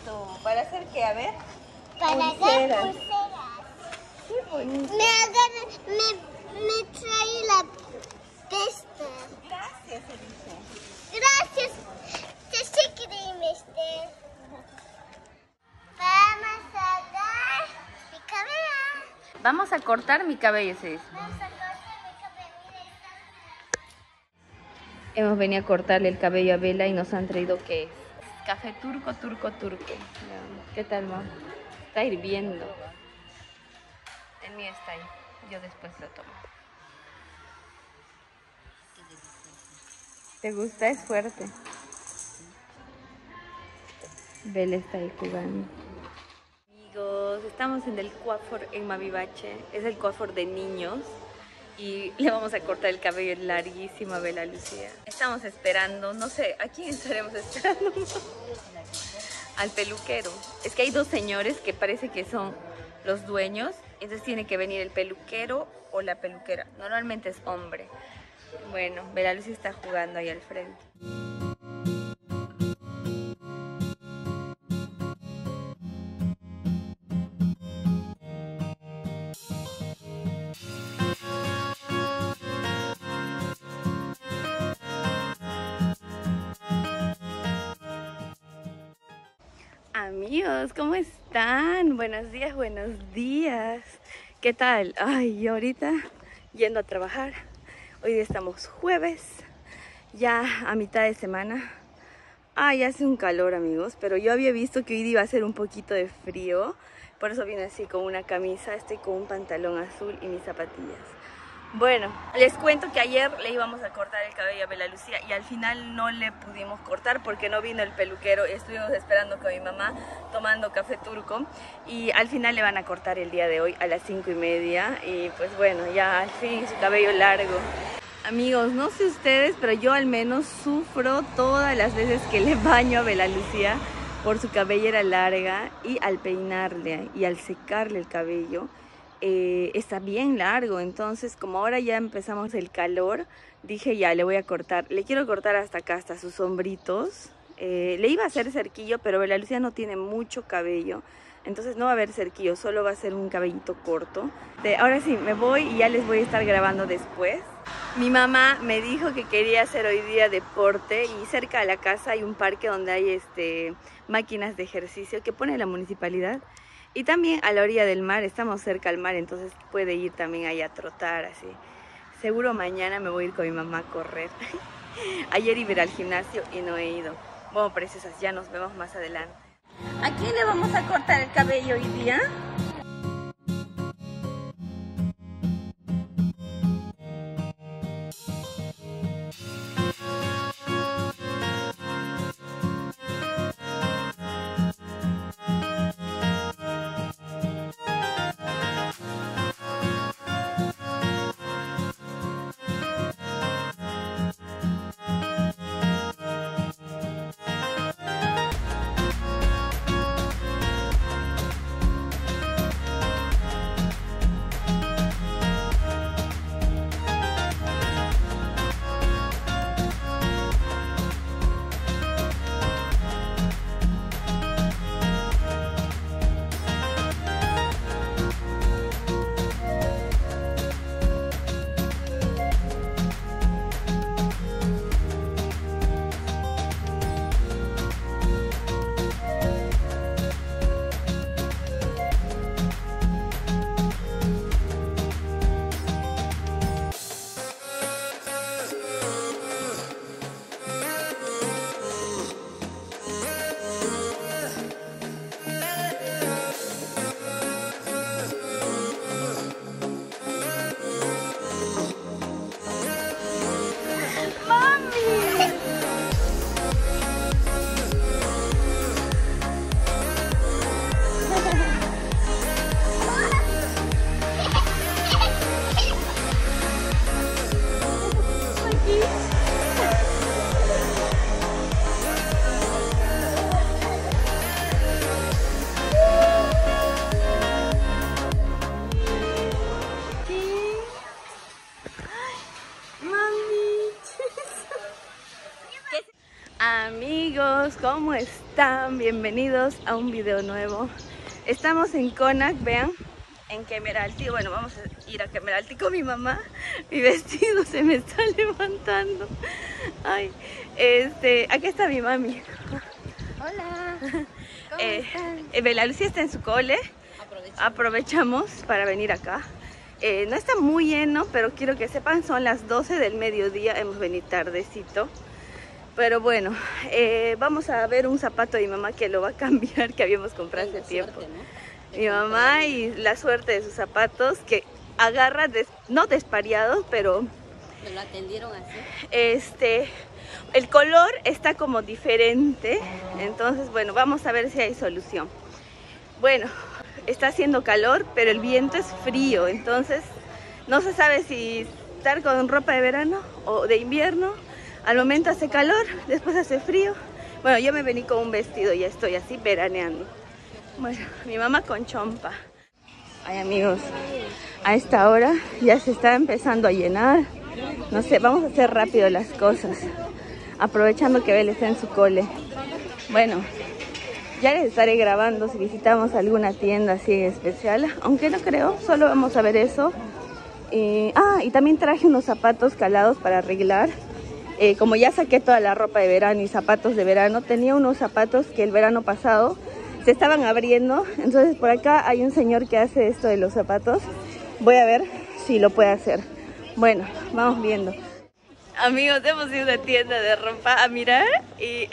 bonito. ¿Para hacer qué? A ver. Para Pulseras. dar pulseras. Qué bonito. Me trae la pesta. Gracias, Elisa. Gracias. Teşekkür ederim işte. Vamos a dar mi cabello. Vamos a cortar mi cabello, se dice. Vamos a cortar mi cabello. Mira, Hemos venido a cortarle el cabello a Bella y nos han traído ¿qué es? Café turco. ¿Qué tal, mamá? Está hirviendo. El mío está ahí. Yo después lo tomo. ¿Te gusta? Es fuerte. Bella está ahí jugando. Amigos, estamos en el coiffeur en Mavivache. Es el coiffeur de niños. Y le vamos a cortar el cabello larguísimo a Bella Lucía. Estamos esperando, no sé, ¿a quién estaremos esperando? Al peluquero. Es que hay dos señores que parece que son los dueños. Entonces tiene que venir el peluquero o la peluquera. Normalmente es hombre. Bueno, Bella Lucía está jugando ahí al frente. Amigos, ¿cómo están? Buenos días, buenos días. ¿Qué tal? Ay, yo ahorita yendo a trabajar. Hoy día estamos jueves, ya a mitad de semana. Ay, hace un calor, amigos, pero yo había visto que hoy día iba a ser un poquito de frío. Por eso vine así con una camisa, estoy con un pantalón azul y mis zapatillas. Bueno, les cuento que ayer le íbamos a cortar el cabello a Bella Lucía y al final no le pudimos cortar porque no vino el peluquero y estuvimos esperando con mi mamá tomando café turco y al final le van a cortar el día de hoy a las 5:30 y pues bueno, ya al fin su cabello largo. Amigos, no sé ustedes, pero yo al menos sufro todas las veces que le baño a Bella Lucía por su cabellera larga y al peinarle y al secarle el cabello. Está bien largo, entonces como ahora ya empezamos el calor, dije ya le voy a cortar, le quiero cortar hasta acá, hasta sus hombritos. Le iba a hacer cerquillo, pero Bella Lucía no tiene mucho cabello, entonces no va a haber cerquillo, solo va a ser un cabellito corto. Ahora sí, me voy y ya les voy a estar grabando después. Mi mamá me dijo que quería hacer hoy día deporte y cerca de la casa hay un parque donde hay máquinas de ejercicio que pone la municipalidad. Y también a la orilla del mar, estamos cerca al mar, entonces puede ir también ahí a trotar, así. Seguro mañana me voy a ir con mi mamá a correr. Ayer iba a ir al gimnasio y no he ido. Bueno, preciosas, ya nos vemos más adelante. ¿A quién le vamos a cortar el cabello hoy día? Amigos, ¿cómo están? Bienvenidos a un video nuevo. Estamos en Konak, vean, en Kemeralty. Bueno, vamos a ir a Kemeralty con mi mamá. Mi vestido se me está levantando. Ay, aquí está mi mami. Hola, ¿cómo están? Bela Lucía está en su cole. Aprovechamos para venir acá. No está muy lleno, pero quiero que sepan, son las 12 del mediodía, hemos venido tardecito. Pero bueno, vamos a ver un zapato de mi mamá que lo va a cambiar, que habíamos comprado hace tiempo. Suerte, ¿no? Mi mamá y la suerte de sus zapatos, que agarra, no despareados, pero... ¿Me lo atendieron así? El color está como diferente, entonces bueno, vamos a ver si hay solución. Bueno, está haciendo calor, pero el viento es frío, entonces no se sabe si estar con ropa de verano o de invierno. Al momento hace calor, después hace frío. Bueno, yo me vení con un vestido, ya estoy así veraneando. Bueno, mi mamá con chompa. Ay, amigos, a esta hora ya se está empezando a llenar. No sé, vamos a hacer rápido las cosas, aprovechando que Bel está en su cole. Bueno, ya les estaré grabando si visitamos alguna tienda así especial, aunque no creo, solo vamos a ver eso. Y también traje unos zapatos calados para arreglar. Como ya saqué toda la ropa de verano y zapatos de verano, tenía unos zapatos que el verano pasado se estaban abriendo. Entonces por acá hay un señor que hace esto de los zapatos. Voy a ver si lo puede hacer. Bueno, vamos viendo. Amigos, hemos ido a una tienda de ropa a mirar y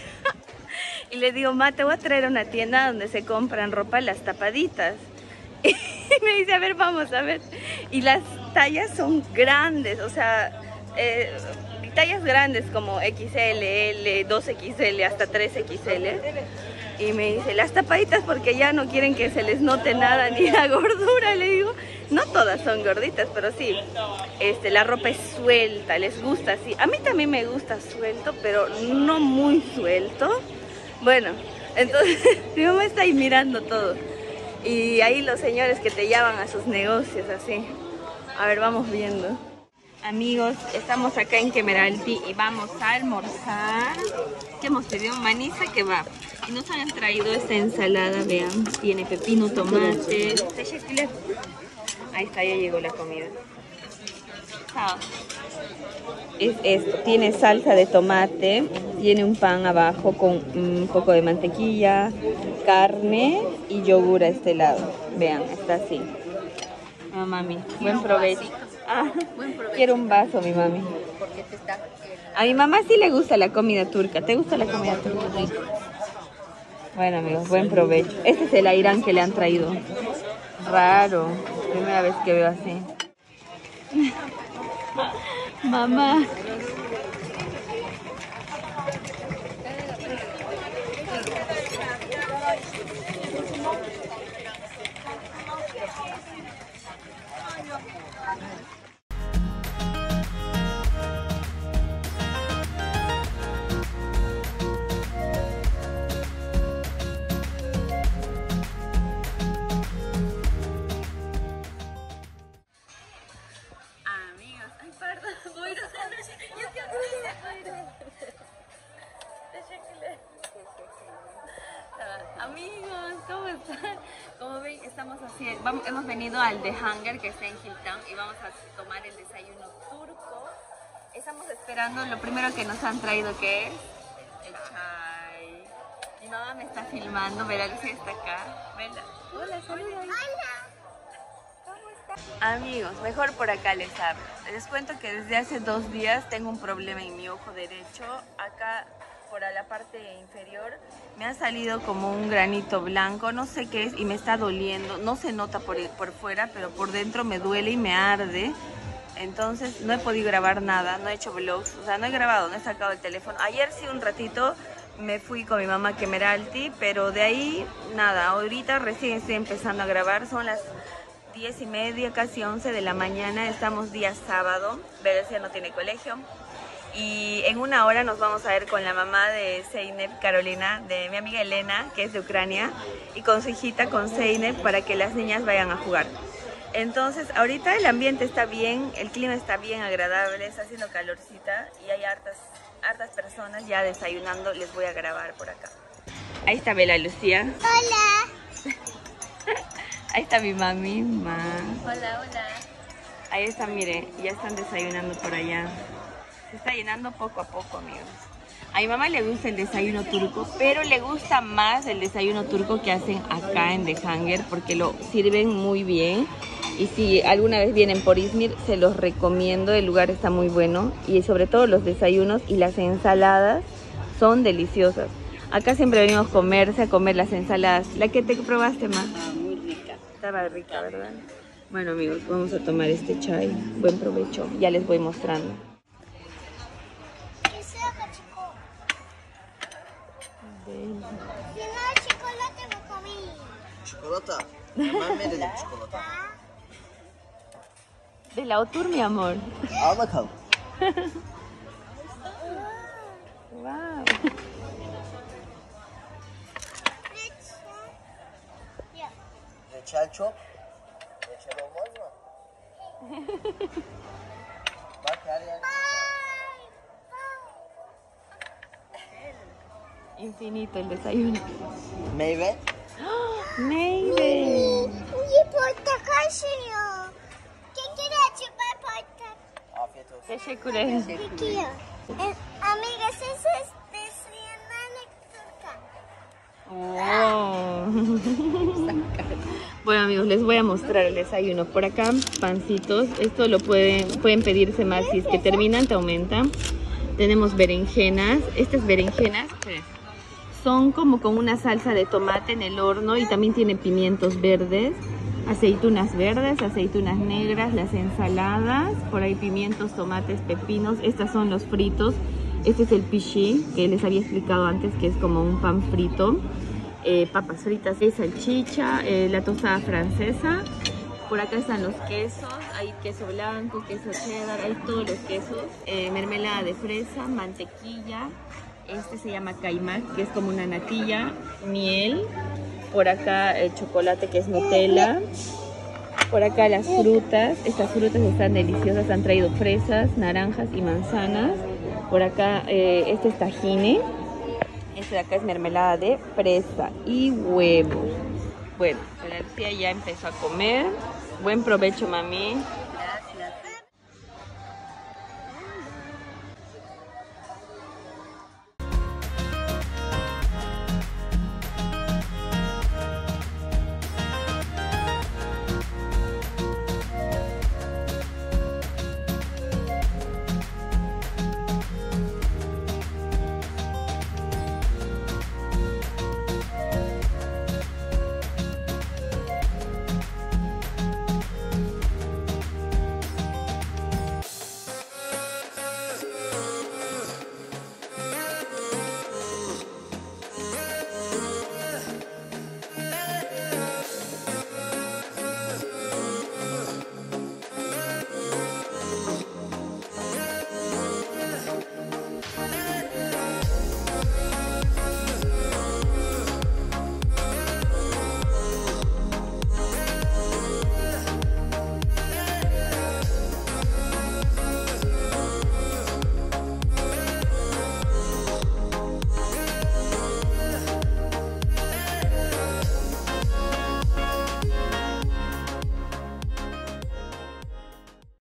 le digo, ma, te voy a traer a una tienda donde se compran ropa las tapaditas. Y me dice, a ver, vamos a ver. Y las tallas son grandes, o sea, tallas grandes como XL, L, 2XL, hasta 3XL. Y me dice, las tapaditas porque ya no quieren que se les note nada ni la gordura. Le digo, no todas son gorditas, pero sí, la ropa es suelta, les gusta así. A mí también me gusta suelto, pero no muy suelto. Bueno, entonces mi mamá está ahí mirando todo. Y ahí los señores que te llevan a sus negocios así. A ver, vamos viendo. Amigos, estamos acá en Kemeralty y vamos a almorzar. ¿Qué hemos pedido? Manisa kebab. Y nos han traído esta ensalada, vean. Tiene pepino, tomate. Ahí está, ya llegó la comida. Es esto, tiene salsa de tomate, tiene un pan abajo con un poco de mantequilla, carne y yogur a este lado. Vean, está así. Ah, mami, buen provecho. Quiero un vaso, mi mami. A mi mamá sí le gusta la comida turca. ¿Te gusta la comida turca? Sí. Bueno, amigos, buen provecho. Este es el airán que le han traído. Raro, primera vez que veo así. Mamá. Amigos, ¿cómo están? Como ven, estamos así, hemos venido al The Hunger que está en Hilltown y vamos a tomar el desayuno turco. Estamos esperando lo primero que nos han traído, que es el chai. Mi mamá me está filmando, Bela Lucía está acá. Bela, hola, saluda. Amigos, mejor por acá les hablo. Les cuento que desde hace 2 días tengo un problema en mi ojo derecho. Acá por la parte inferior me ha salido como un granito blanco, no sé qué es y me está doliendo. No se nota por fuera, pero por dentro me duele y me arde. Entonces no he podido grabar nada, no he hecho vlogs, o sea, no he grabado, no he sacado el teléfono. Ayer sí un ratito me fui con mi mamá a Kemeralty, pero de ahí nada. Ahorita recién estoy empezando a grabar, son las 10:30, casi 11 de la mañana, estamos día sábado, Belesia no tiene colegio. Y en 1 hora nos vamos a ver con la mamá de Zeynep, Carolina, de mi amiga Elena, que es de Ucrania, y con su hijita, con Zeynep, para que las niñas vayan a jugar. Entonces, ahorita el ambiente está bien, el clima está bien agradable, está haciendo calorcita y hay hartas personas ya desayunando. Les voy a grabar por acá. Ahí está Bela Lucía. Hola. Ahí está mi mami, ma. Hola, hola. Ahí está, miren, ya están desayunando por allá. Se está llenando poco a poco, amigos. A mi mamá le gusta el desayuno turco, pero le gusta más el desayuno turco que hacen acá en The Hanger porque lo sirven muy bien. Y si alguna vez vienen por Izmir, se los recomiendo. El lugar está muy bueno y sobre todo los desayunos y las ensaladas son deliciosas. Acá siempre venimos a comer las ensaladas. ¿La que te probaste, ma? Muy rica. Estaba rica, ¿verdad? Bueno, amigos, vamos a tomar este chai. Buen provecho. Ya les voy mostrando. ¿Qué saca, chico? Si no, chocolate me comí. Çikolata. Hemen verelim çikolata. De la Otur, mi amor. Al bakalım. Wow. Ya. Reçel çok. Reçel olmaz mı? Bak her yer. Infinito el desayuno. Meyve. Mayday. Uy, portakal suyu. ¿Qué quiere chupar portakal? Afiyet olsun. Teşekkür ederim. ¿Qué quiero? Amigas, eso es Wow. Bueno, amigos, les voy a mostrar el desayuno. Por acá, pancitos. Esto lo pueden pedirse más. Si es que terminan, te aumentan. Tenemos berenjenas. Estas berenjenas son como con una salsa de tomate en el horno y también tiene pimientos verdes, aceitunas verdes, aceitunas negras, las ensaladas, por ahí pimientos, tomates, pepinos. Estos son los fritos. Este es el pishi, que les había explicado antes, que es como un pan frito. Papas fritas, salchicha, la tostada francesa. Por acá están los quesos, hay queso blanco, queso cheddar, hay todos los quesos. Mermelada de fresa, mantequilla. Este se llama caimac, que es como una natilla, miel. Por acá el chocolate, que es Nutella. Por acá las frutas. Estas frutas están deliciosas. Han traído fresas, naranjas y manzanas. Por acá este es tajine. Este de acá es mermelada de fresa y huevo. Bueno, la Lucía ya empezó a comer. Buen provecho, mami.